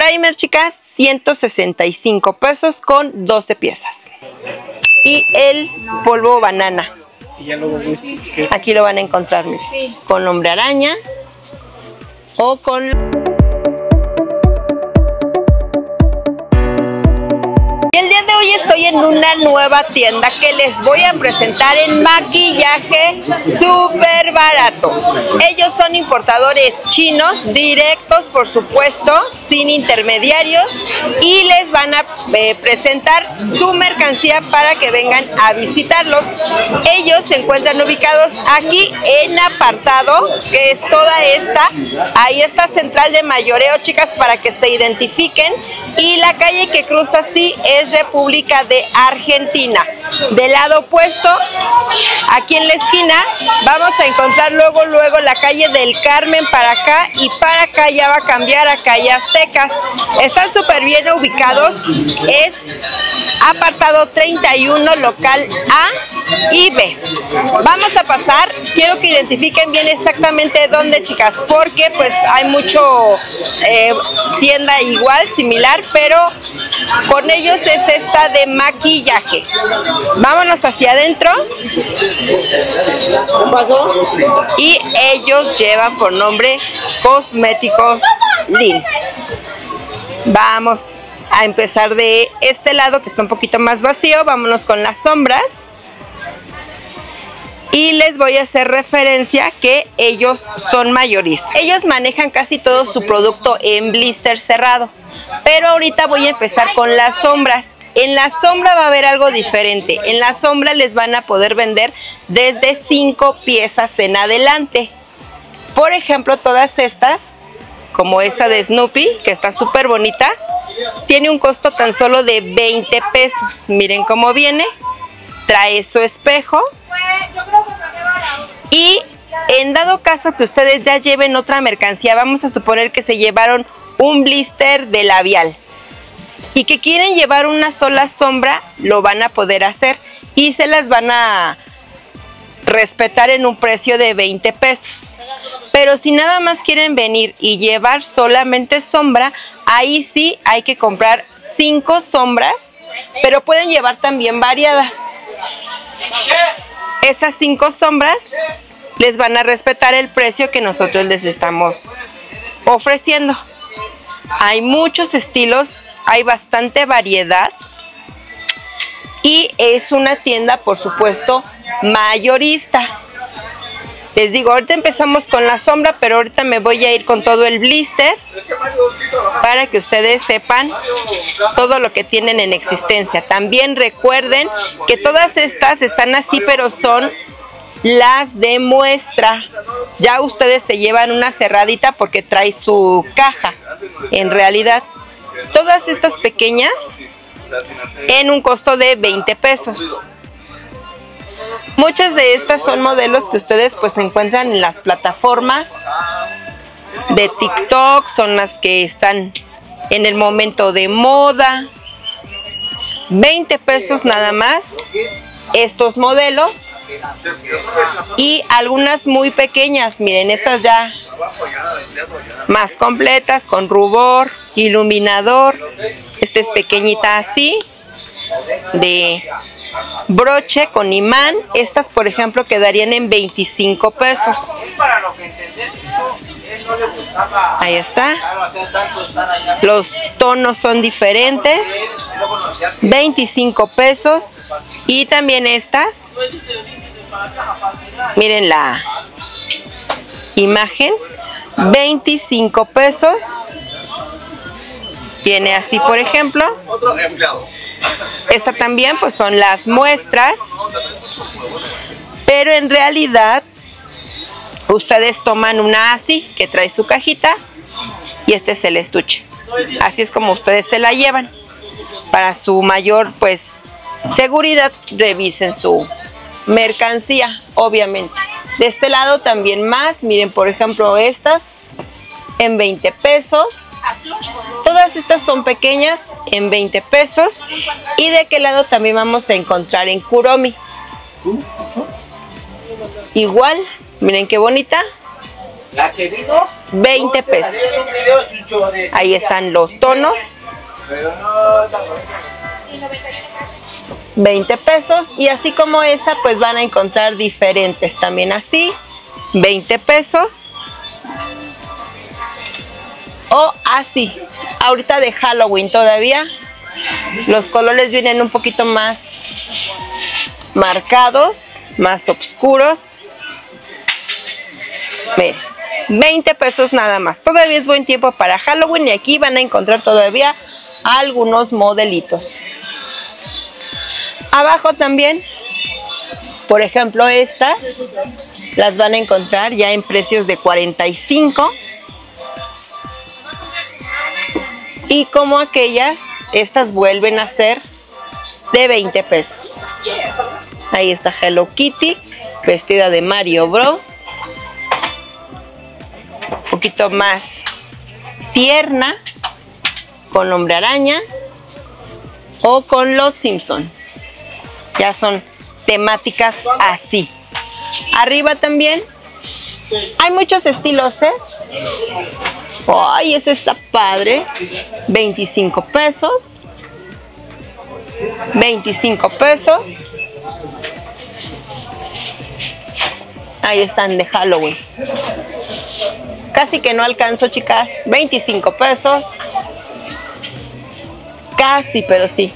primer, chicas, 165 pesos con 12 piezas. Y el polvo banana. Aquí lo van a encontrar, miren, con hombre araña o con... El día de hoy estoy en una nueva tienda que les voy a presentar en maquillaje súper barato. Ellos son importadores chinos, directos por supuesto, sin intermediarios, y les van a presentar su mercancía para que vengan a visitarlos. Ellos se encuentran ubicados aquí en Apartado, que es toda esta. Ahí está Central de Mayoreo, chicas, para que se identifiquen. Y la calle que cruza así es República de Argentina. Del lado opuesto, aquí en la esquina, vamos a encontrar luego la calle del Carmen para acá, y para acá ya va a cambiar a calle Aztecas. Están súper bien ubicados. Es Apartado 31, local A y B. Vamos a pasar. Quiero que identifiquen bien exactamente dónde, chicas, porque pues hay mucho tienda igual, similar, pero con ellos es esta de maquillaje. Vámonos hacia adentro. ¿Qué pasó? Y ellos llevan por nombre Cosméticos Lin. Vamos a empezar de este lado, que está un poquito más vacío. Vámonos con las sombras. Y les voy a hacer referencia que ellos son mayoristas. Ellos manejan casi todo su producto en blister cerrado. Pero ahorita voy a empezar con las sombras. En la sombra va a haber algo diferente. En la sombra les van a poder vender desde 5 piezas en adelante. Por ejemplo, todas estas, como esta de Snoopy, que está súper bonita, tiene un costo tan solo de 20 pesos. Miren cómo viene. Trae su espejo. Y en dado caso que ustedes ya lleven otra mercancía, vamos a suponer que se llevaron un blister de labial y que quieren llevar una sola sombra, lo van a poder hacer y se las van a respetar en un precio de 20 pesos. Pero si nada más quieren venir y llevar solamente sombra, ahí sí hay que comprar 5 sombras, pero pueden llevar también variadas. Esas 5 sombras les van a respetar el precio que nosotros les estamos ofreciendo. Hay muchos estilos, hay bastante variedad y es una tienda, por supuesto, mayorista. Les digo, ahorita empezamos con la sombra, pero ahorita me voy a ir con todo el blister para que ustedes sepan todo lo que tienen en existencia. También recuerden que todas estas están así, pero son las de muestra. Ya ustedes se llevan una cerradita porque trae su caja. En realidad, todas estas pequeñas en un costo de 20 pesos. Muchas de estas son modelos que ustedes pues encuentran en las plataformas de TikTok, son las que están en el momento de moda. 20 pesos nada más estos modelos, y algunas muy pequeñas, miren, estas ya más completas, con rubor, iluminador. Esta es pequeñita así, de broche con imán. Estas, por ejemplo, quedarían en 25 pesos. Ahí está. Los tonos son diferentes. 25 pesos. Y también estas. Miren la imagen. 25 pesos. Viene así, por ejemplo. Esta también pues son las muestras, pero en realidad ustedes toman una así que trae su cajita y este es el estuche. Así es como ustedes se la llevan. Para su mayor pues seguridad, revisen su mercancía, obviamente. De este lado también más, miren, por ejemplo, estas en 20 pesos. Todas estas son pequeñas en 20 pesos. Y de aquel lado también vamos a encontrar en Kuromi. Igual, miren qué bonita. La que vino 20 pesos. Ahí están los tonos. 20 pesos. Y así como esa, pues van a encontrar diferentes también así. 20 pesos. O así. Ahorita de Halloween todavía. Los colores vienen un poquito más marcados, más oscuros. Miren, 20 pesos nada más. Todavía es buen tiempo para Halloween y aquí van a encontrar todavía algunos modelitos. Abajo también, por ejemplo, estas las van a encontrar ya en precios de 45. Y como aquellas, estas vuelven a ser de 20 pesos. Ahí está Hello Kitty, vestida de Mario Bros. Un poquito más tierna, con Hombre Araña o con los Simpson. Ya son temáticas así. Arriba también hay muchos estilos, ¿eh? Ay, ese está padre. 25 pesos. 25 pesos. Ahí están de Halloween. Casi que no alcanzo, chicas. 25 pesos. Casi, pero sí.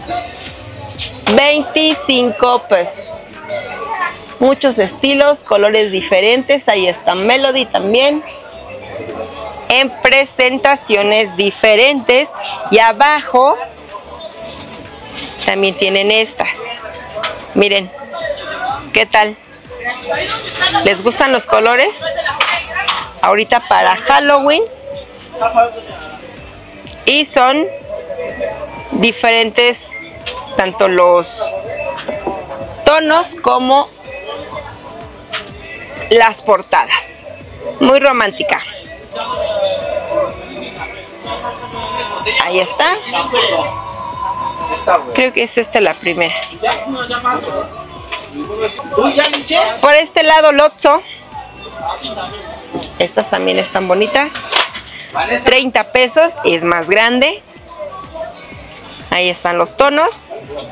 25 pesos. Muchos estilos, colores diferentes. Ahí está Melody también. En presentaciones diferentes. Y abajo también tienen estas. Miren. ¿Qué tal? ¿Les gustan los colores? Ahorita para Halloween. Y son diferentes, tanto los tonos como las portadas. Muy romántica. Ahí está. Creo que es esta la primera. Por este lado Lotso. Estas también están bonitas. 30 pesos, es más grande. Ahí están los tonos.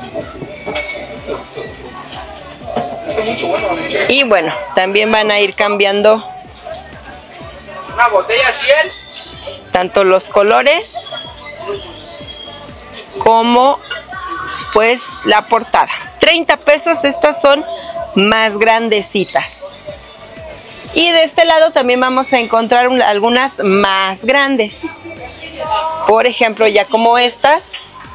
Y bueno, también van a ir cambiando una botella 100. Tanto los colores como pues la portada. 30 pesos, estas son más grandecitas. Y de este lado también vamos a encontrar algunas más grandes. Por ejemplo, ya como estas.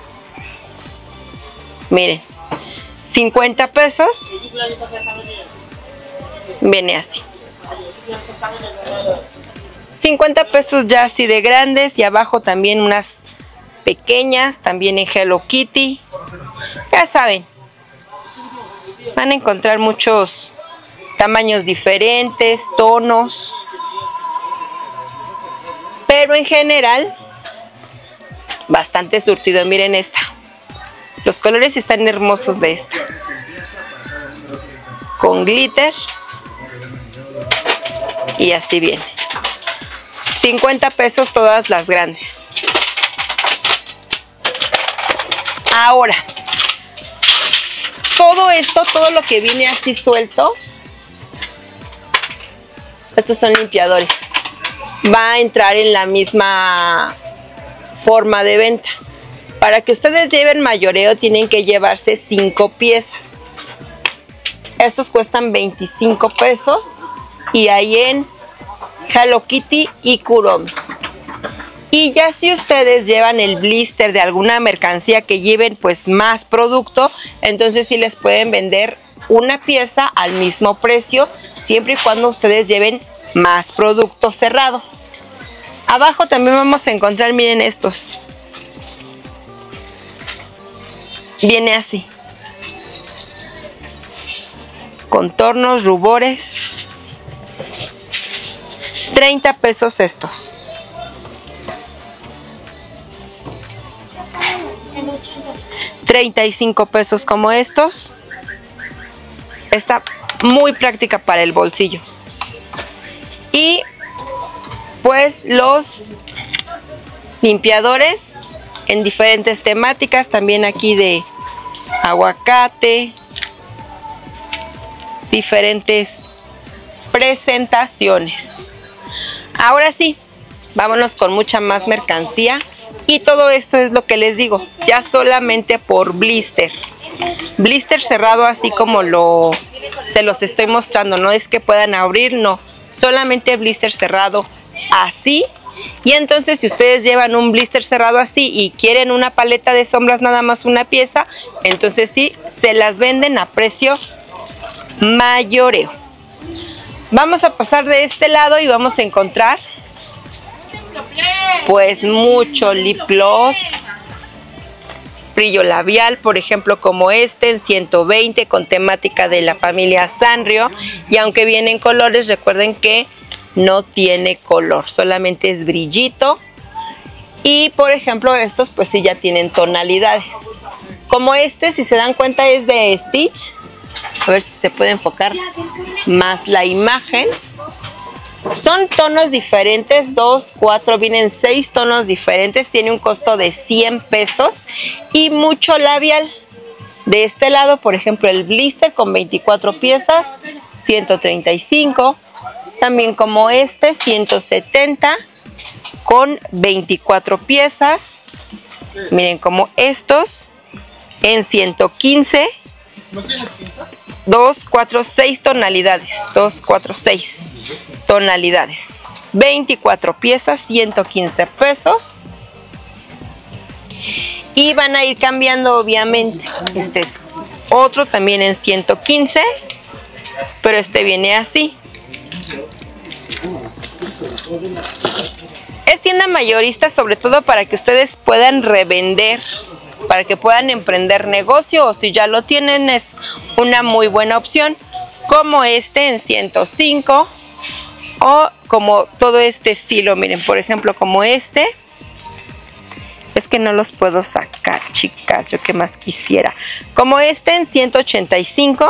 Miren, 50 pesos. Viene así. 50 pesos ya así de grandes. Y abajo también unas pequeñas, también en Hello Kitty. Ya saben, van a encontrar muchos tamaños diferentes, tonos, pero en general bastante surtido. Miren esta, los colores están hermosos de esta, con glitter, y así viene. 50 pesos todas las grandes. Ahora, todo esto, todo lo que viene así suelto, estos son limpiadores. Va a entrar en la misma forma de venta. Para que ustedes lleven mayoreo tienen que llevarse 5 piezas. Estos cuestan 25 pesos. Y ahí en Hello Kitty y Kuromi. Y ya si ustedes llevan el blister de alguna mercancía que lleven pues más producto, entonces sí les pueden vender una pieza al mismo precio, siempre y cuando ustedes lleven más producto cerrado. Abajo también vamos a encontrar, miren estos. Viene así. Contornos, rubores. 30 pesos estos. $35 pesos como estos. Está muy práctica para el bolsillo. Y Después los limpiadores en diferentes temáticas, también aquí de aguacate, diferentes presentaciones. Ahora sí, vámonos con mucha más mercancía. Y todo esto es lo que les digo, ya solamente por blister. Blister cerrado así como se los estoy mostrando, no es que puedan abrir, no. Solamente blister cerrado así. Y entonces si ustedes llevan un blister cerrado así y quieren una paleta de sombras nada más una pieza, entonces sí, se las venden a precio mayoreo. Vamos a pasar de este lado y vamos a encontrar pues mucho lip gloss, brillo labial, por ejemplo como este en 120 con temática de la familia Sanrio, y aunque vienen colores, recuerden que no tiene color, solamente es brillito. Y por ejemplo estos pues sí ya tienen tonalidades, como este, si se dan cuenta, es de Stitch. A ver si se puede enfocar más la imagen. Son tonos diferentes, 2, 4, vienen 6 tonos diferentes. Tiene un costo de 100 pesos y mucho labial. De este lado, por ejemplo, el blister con 24 piezas, 135. También como este, 170 con 24 piezas. Miren como estos en 115. 2, 4, 6 tonalidades. 2, 4, 6 tonalidades. 24 piezas, 115 pesos. Y van a ir cambiando obviamente. Este es otro también en 115. Pero este viene así. Es tienda mayorista, sobre todo para que ustedes puedan revender, para que puedan emprender negocio, o si ya lo tienen es una muy buena opción, como este en 105, o como todo este estilo. Miren, por ejemplo como este, es que no los puedo sacar, chicas, yo que más quisiera, como este en 185,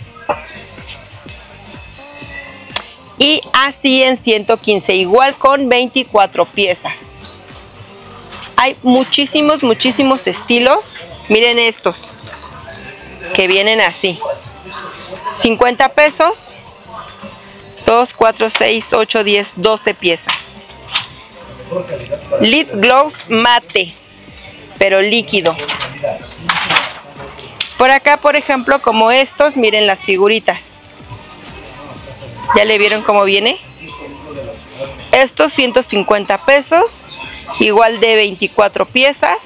y así en 115, igual con 24 piezas. Hay muchísimos estilos. Miren estos que vienen así, 50 pesos, 2, 4, 6, 8, 10, 12 piezas. Lip gloss mate, pero líquido. Por acá, por ejemplo, como estos, miren las figuritas. ¿Ya le vieron cómo viene? Estos 150 pesos. Igual de 24 piezas.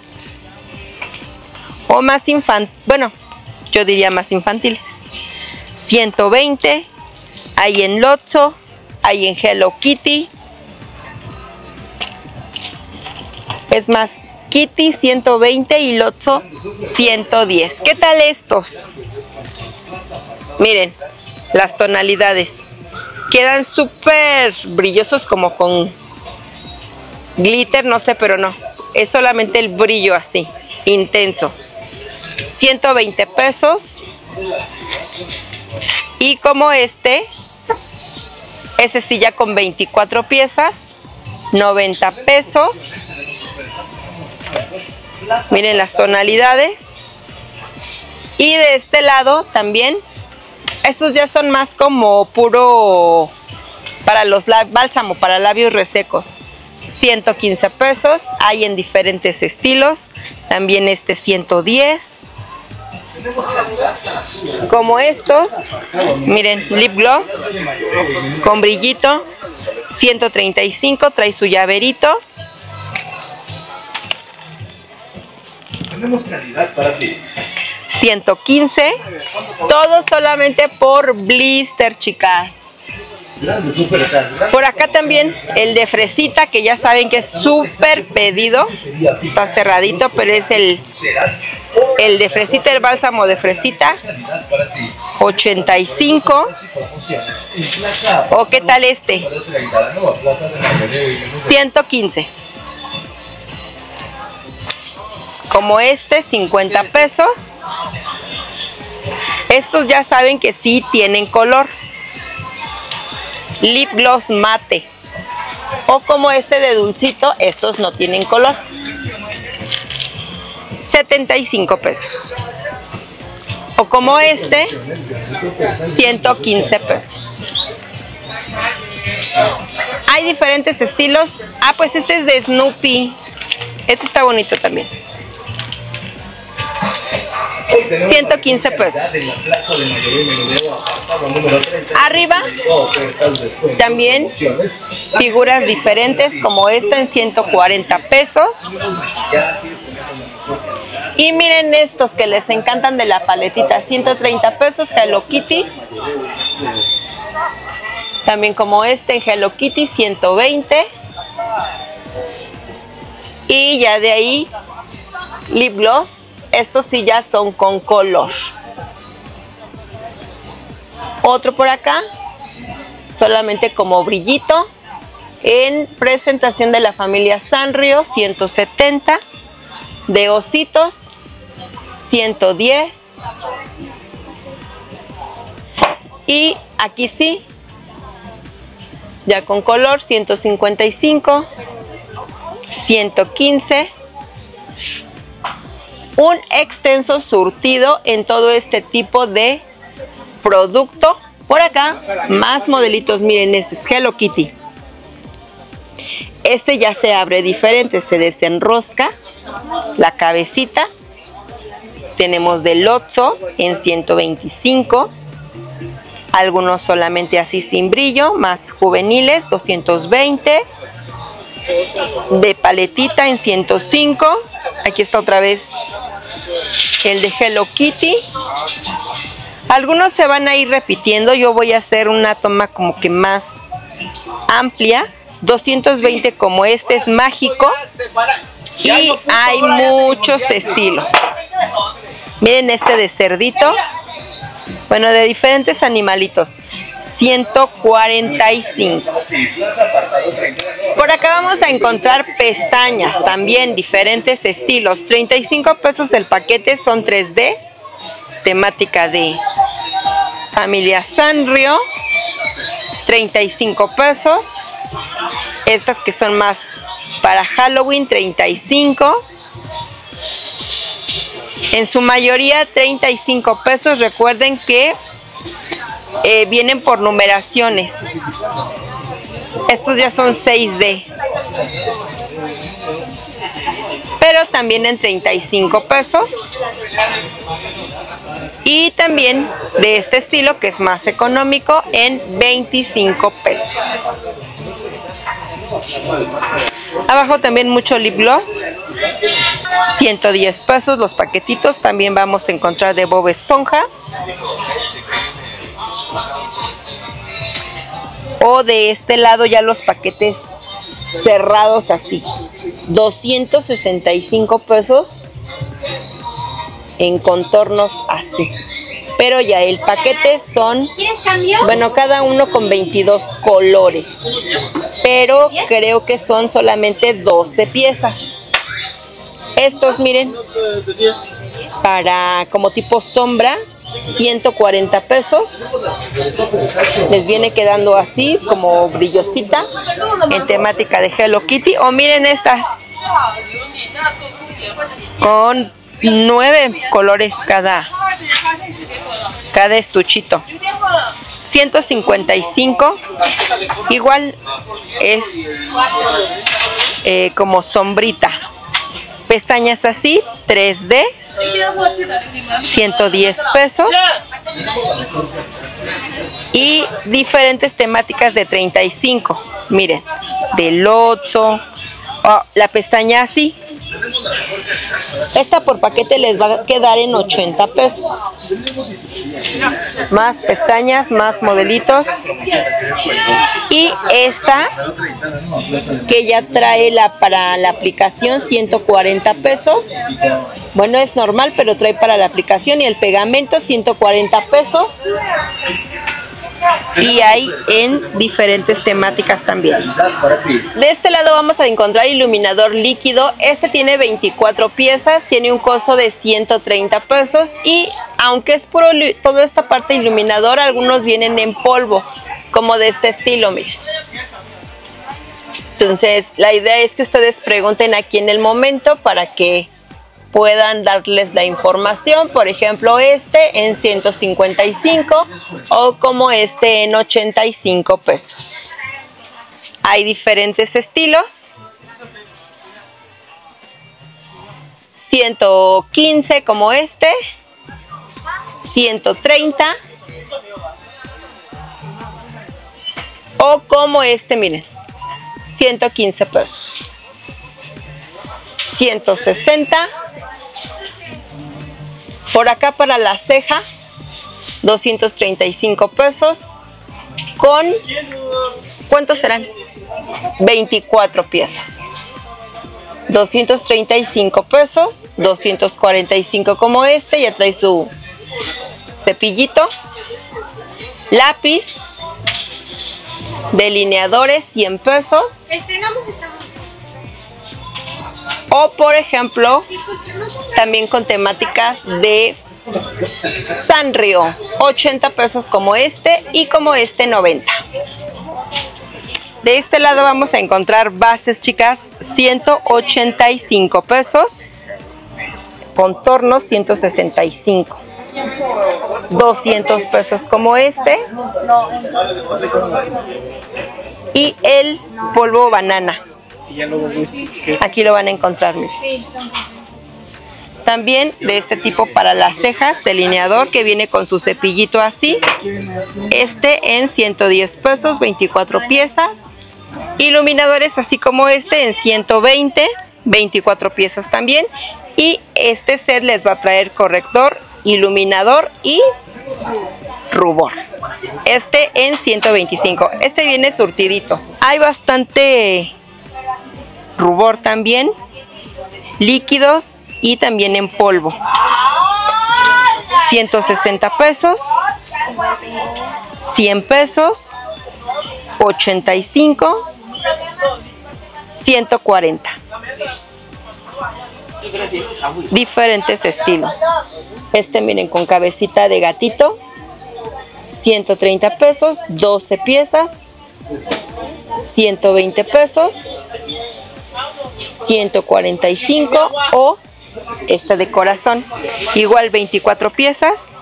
O más infantil, bueno, yo diría más infantiles. 120. Hay en Lotso, hay en Hello Kitty. Es más, Kitty 120 y Lotso 110. ¿Qué tal estos? Miren, las tonalidades. Quedan súper brillosos, como con glitter, no sé, pero no. Es solamente el brillo así, intenso. 120 pesos. Y como este, ese sí ya con 24 piezas, 90 pesos. Miren las tonalidades. Y de este lado también, estos ya son más como puro para los bálsamo, para labios resecos. 115 pesos, hay en diferentes estilos. También este 110. Como estos, miren, lip gloss con brillito, 135, trae su llaverito. Tenemos calidad para ti. 115, todo solamente por blister, chicas. Por acá también el de fresita, que ya saben que es súper pedido. Está cerradito, pero es el de fresita, el bálsamo de fresita, 85. ¿O qué tal este? 115. Como este, 50 pesos. Estos ya saben que sí tienen color. Lip gloss mate, O como este de dulcito, estos no tienen color. 75 pesos. O como este, 115 pesos. Hay diferentes estilos. Ah, pues este es de Snoopy. Este está bonito también. 115 pesos. Arriba también figuras diferentes como esta en 140 pesos. Y miren estos que les encantan de la paletita, 130 pesos, Hello Kitty. También como este en Hello Kitty, 120. Y ya de ahí, lip gloss. Estos sí ya son con color. Otro por acá, solamente como brillito. En presentación de la familia Sanrio, 170. De ositos, 110. Y aquí sí, ya con color, 155. 115. Un extenso surtido en todo este tipo de producto. Por acá, más modelitos. Miren, este es Hello Kitty. Este ya se abre diferente, se desenrosca la cabecita. Tenemos del Lotso en 125. Algunos solamente así sin brillo, más juveniles, 220. De paletita en 105. Aquí está otra vez el de Hello Kitty. Algunos se van a ir repitiendo. Yo voy a hacer una toma como que más amplia. 220 como este es mágico. Y hay muchos estilos. Miren este de cerdito. Bueno, de diferentes animalitos. 145. Por acá vamos a encontrar pestañas, también diferentes estilos. 35 pesos el paquete, son 3D. Temática de familia Sanrio. 35 pesos. Estas que son más para Halloween, 35. En su mayoría 35 pesos. Recuerden que vienen por numeraciones. Estos ya son 6D. Pero también en 35 pesos. Y también de este estilo que es más económico en 25 pesos. Abajo también mucho lip gloss. 110 pesos los paquetitos. También vamos a encontrar de Bob Esponja. O de este lado ya los paquetes cerrados así. 265 pesos en contornos así. Pero ya el paquete son, bueno, cada uno con 22 colores. Pero creo que son solamente 12 piezas. Estos, miren, para como tipo sombra, 140 pesos. Les viene quedando así, como brillosita, en temática de Hello Kitty. O miren estas, con 9 colores cada estuchito. 155. Igual es como sombrita. Pestañas así, 3D. 110 pesos. Y diferentes temáticas de 35. Miren, del 8. Oh, la pestaña así. Esta por paquete les va a quedar en 80 pesos. Más pestañas, más modelitos. Y esta que ya trae para la aplicación, 140 pesos. Bueno, es normal, pero trae para la aplicación. Y el pegamento, 140 pesos. Y hay en diferentes temáticas también. De este lado vamos a encontrar iluminador líquido. Este tiene 24 piezas, tiene un costo de 130 pesos. Y aunque es puro, toda esta parte iluminador, algunos vienen en polvo, como de este estilo, miren. Entonces, la idea es que ustedes pregunten aquí en el momento para que puedan darles la información. Por ejemplo, este en 155 o como este en 85 pesos. Hay diferentes estilos. 115 como este. 130. O como este, miren. 115 pesos. 160. Por acá para la ceja, 235 pesos. Con, ¿cuántos serán? 24 piezas. 235 pesos. 245 como este. Ya trae su cepillito. Lápiz. Delineadores, 100 pesos. O por ejemplo, también con temáticas de Sanrio, 80 pesos como este y como este 90. De este lado vamos a encontrar bases, chicas, 185 pesos. Contornos, 165. 200 pesos como este. Y el polvo banana. Aquí lo van a encontrar, miren. También de este tipo para las cejas, delineador que viene con su cepillito así. Este en 110 pesos, 24 piezas. Iluminadores así como este en 120, 24 piezas también. Y este set les va a traer corrector, iluminador y rubor. Este en 125. Este viene surtidito. Hay bastante rubor también, líquidos y también en polvo. 160 pesos, 100 pesos, 85, 140. Diferentes estilos. Este miren con cabecita de gatito, 130 pesos, 12 piezas, 120 pesos, 145 o esta de corazón, igual 24 piezas,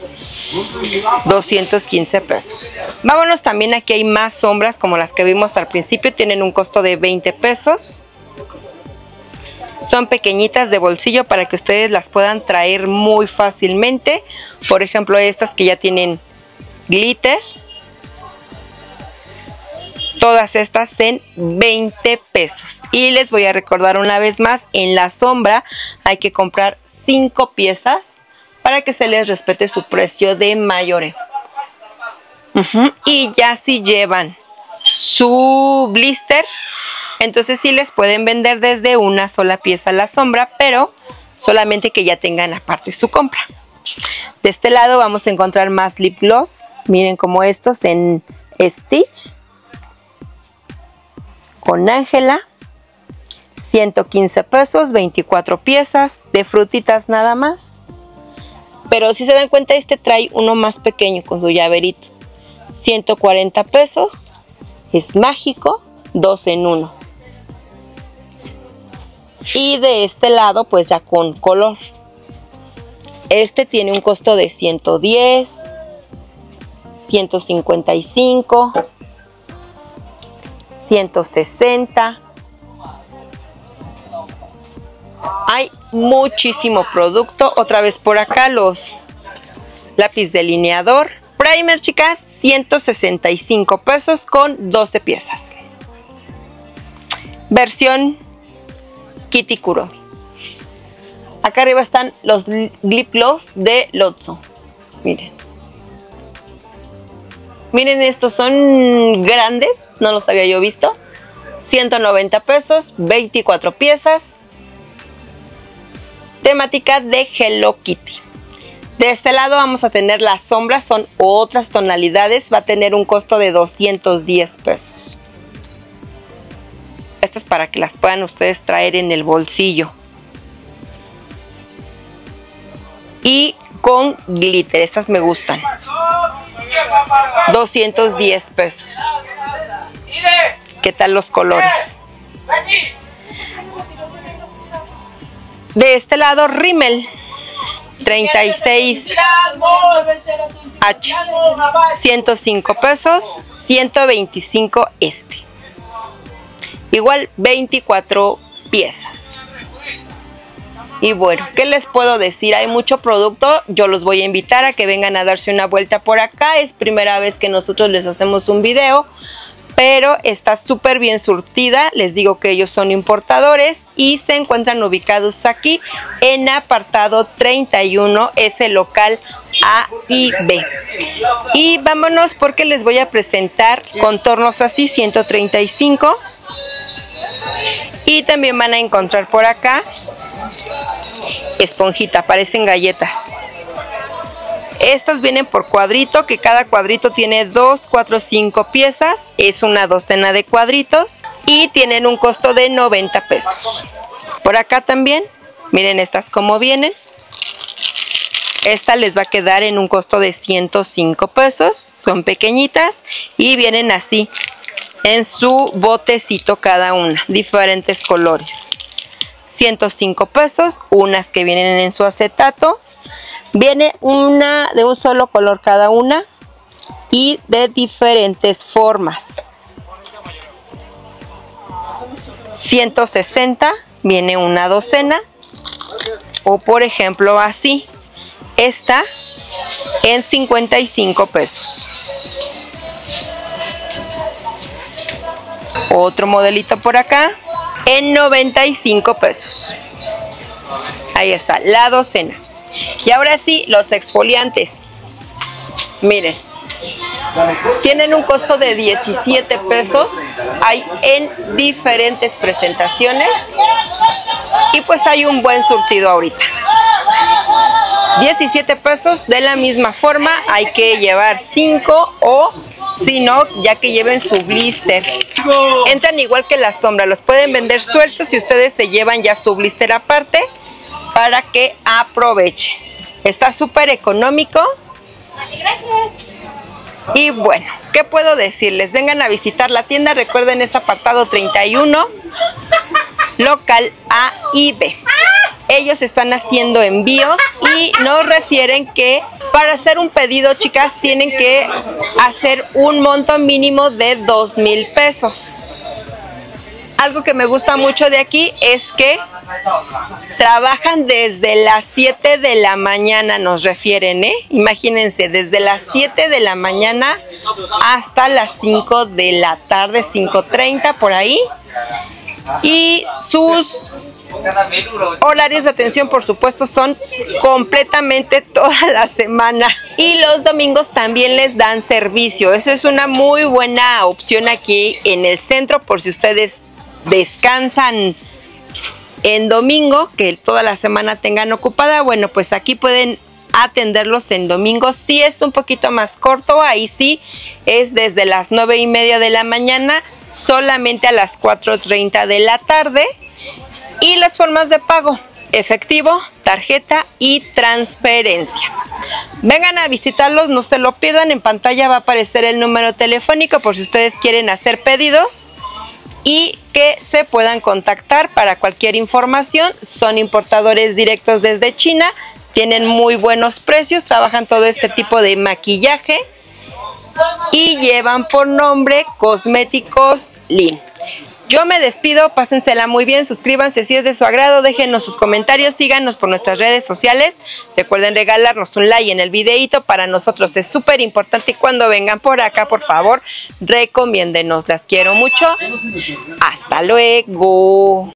215 pesos. Vámonos también, aquí hay más sombras como las que vimos al principio, tienen un costo de 20 pesos. Son pequeñitas de bolsillo para que ustedes las puedan traer muy fácilmente. Por ejemplo, estas que ya tienen glitter. Todas estas en 20 pesos. Y les voy a recordar una vez más, en la sombra hay que comprar 5 piezas para que se les respete su precio de mayoreo. Y ya si llevan su blister, entonces sí les pueden vender desde una sola pieza la sombra, pero solamente que ya tengan aparte su compra. De este lado vamos a encontrar más lip gloss. Miren como estos en Stitch. Con Ángela, 115 pesos, 24 piezas, de frutitas nada más. Pero si se dan cuenta, este trae uno más pequeño con su llaverito. 140 pesos, es mágico, 2 en 1. Y de este lado, pues ya con color. Este tiene un costo de 110, 155, 160. Hay muchísimo producto. Otra vez por acá los lápiz delineador. Primer, chicas, 165 pesos con 12 piezas. Versión Kitty Kuromi. Acá arriba están los lip gloss de Lotso. Miren. Miren, estos son grandes, no los había yo visto. 190 pesos, 24 piezas. Temática de Hello Kitty. De este lado vamos a tener las sombras, son otras tonalidades. Va a tener un costo de 210 pesos. Estas es para que las puedan ustedes traer en el bolsillo. Y con glitter, estas me gustan. 210 pesos. ¿Qué tal los colores? De este lado, Rimmel 36H, 105 pesos, 125 este. Igual 24 piezas. Y bueno, ¿qué les puedo decir? Hay mucho producto, yo los voy a invitar a que vengan a darse una vuelta por acá. Es primera vez que nosotros les hacemos un video, pero está súper bien surtida. Les digo que ellos son importadores y se encuentran ubicados aquí en apartado 31, es el local A y B. Y vámonos porque les voy a presentar contornos así, 135. Y también van a encontrar por acá esponjita, parecen galletas. Estas vienen por cuadrito, que cada cuadrito tiene 2, 4, 5 piezas. Es una docena de cuadritos y tienen un costo de 90 pesos. Por acá también, miren estas como vienen. Esta les va a quedar en un costo de 105 pesos. Son pequeñitas y vienen así en su botecito cada una, diferentes colores. 105 pesos, unas que vienen en su acetato. Viene una de un solo color cada una y de diferentes formas. 160, viene una docena. O por ejemplo así, esta en 55 pesos. Otro modelito por acá en 95 pesos. Ahí está, la docena. Y ahora sí, los exfoliantes. Miren, tienen un costo de 17 pesos. Hay en diferentes presentaciones. Y pues hay un buen surtido ahorita. 17 pesos, de la misma forma hay que llevar 5 o si no, ya que lleven su blister. Entran igual que la sombra, los pueden vender sueltos y ustedes se llevan ya su blister aparte para que aprovechen. Está súper económico. Y bueno, ¿qué puedo decirles? Vengan a visitar la tienda, recuerden es apartado 31, local A y B. Ellos están haciendo envíos y nos refieren que para hacer un pedido, chicas, tienen que hacer un monto mínimo de 2,000 pesos. Algo que me gusta mucho de aquí es que trabajan desde las 7 de la mañana, nos refieren, ¿eh? Imagínense, desde las 7 de la mañana hasta las 5 de la tarde, 5:30 por ahí. Y sus horarios de atención, por supuesto, son completamente toda la semana. Y los domingos también les dan servicio. Eso es una muy buena opción aquí en el centro, por si ustedes descansan en domingo, que toda la semana tengan ocupada. Bueno, pues aquí pueden atenderlos en domingo. Si es un poquito más corto, ahí sí es desde las 9:30 de la mañana solamente a las 4:30 de la tarde. Y las formas de pago: efectivo, tarjeta y transferencia. Vengan a visitarlos, no se lo pierdan. En pantalla va a aparecer el número telefónico por si ustedes quieren hacer pedidos y que se puedan contactar para cualquier información. Son importadores directos desde China, tienen muy buenos precios, trabajan todo este tipo de maquillaje y llevan por nombre Cosméticos Lin. Yo me despido, pásensela muy bien, suscríbanse si es de su agrado, déjenos sus comentarios, síganos por nuestras redes sociales, recuerden regalarnos un like en el videito, para nosotros es súper importante y cuando vengan por acá, por favor, recomiéndenos, las quiero mucho, hasta luego.